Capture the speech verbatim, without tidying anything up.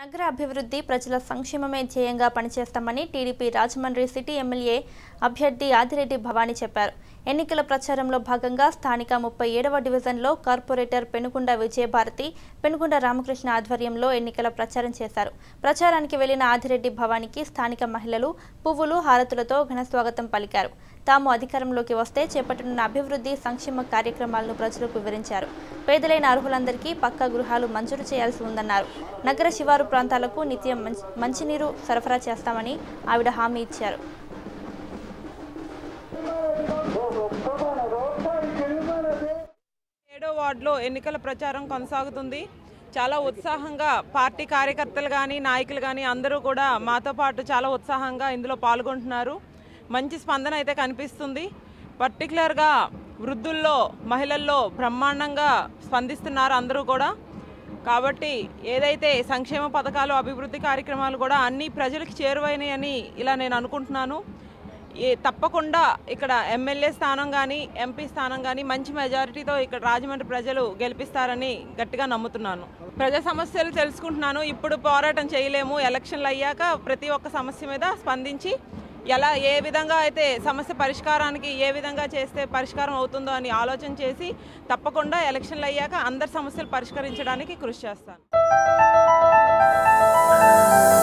నగర అభివృద్ధి ప్రజల సంక్షేమమే ధ్యేయంగా పనిచేస్తామని టీడీపీ రాజమండ్రి సిటీ ఎమ్మెల్యే అభ్యర్థి ఆదిరెడ్డి భవానీ చెప్పారు. ఎన్నికల ప్రచారంలో భాగంగా స్థానిక ముప్పై ఏడవ డివిజన్లో కార్పొరేటర్ పెనుకొండ విజయభారతి, పెనుకొండ రామకృష్ణ ఆధ్వర్యంలో ఎన్నికల ప్రచారం చేశారు. ప్రచారానికి వెళ్లిన ఆదిరెడ్డి భవానీకి స్థానిక మహిళలు పువ్వులు, హారతులతో ఘనస్వాగతం పలికారు. తాము అధికారంలోకి వస్తే చేపట్టనున్న అభివృద్ధి సంక్షేమ కార్యక్రమాలను ప్రజలకు వివరించారు. పేదలైన అర్హులందరికీ పక్కా గృహాలు మంజూరు చేయాల్సి ఉందన్నారు. నగర శివారు ప్రాంతాలకు నిత్యం మంచినీరు సరఫరా చేస్తామని ఆవిడ హామీ ఇచ్చారు. ఏడో వార్డులో ఎన్నికల ప్రచారం కొనసాగుతుంది. చాలా ఉత్సాహంగా పార్టీ కార్యకర్తలు కానీ నాయకులు కానీ అందరూ కూడా మాతో పాటు చాలా ఉత్సాహంగా ఇందులో పాల్గొంటున్నారు. మంచి స్పందన అయితే కనిపిస్తుంది. పర్టికులర్గా వృద్ధుల్లో, మహిళల్లో బ్రహ్మాండంగా స్పందిస్తున్నారు అందరూ కూడా. కాబట్టి ఏదైతే సంక్షేమ పథకాలు, అభివృద్ధి కార్యక్రమాలు కూడా అన్ని ప్రజలకు చేరువైనాయని ఇలా నేను అనుకుంటున్నాను. ఏ తప్పకుండా ఇక్కడ ఎమ్మెల్యే స్థానం కానీ ఎంపీ స్థానం కానీ మంచి మెజారిటీతో ఇక్కడ రాజమండ్రి ప్రజలు గెలిపిస్తారని గట్టిగా నమ్ముతున్నాను. ప్రజా సమస్యలు తెలుసుకుంటున్నాను. ఇప్పుడు పోరాటం చేయలేము. ఎలక్షన్లు అయ్యాక ప్రతి ఒక్క సమస్య మీద స్పందించి ఎలా ఏ విధంగా అయితే సమస్య పరిష్కారానికి ఏ విధంగా చేస్తే పరిష్కారం అవుతుందో అని ఆలోచన చేసి తప్పకుండా ఎలక్షన్లు అయ్యాక అందరి సమస్యలు పరిష్కరించడానికి కృషి చేస్తాను.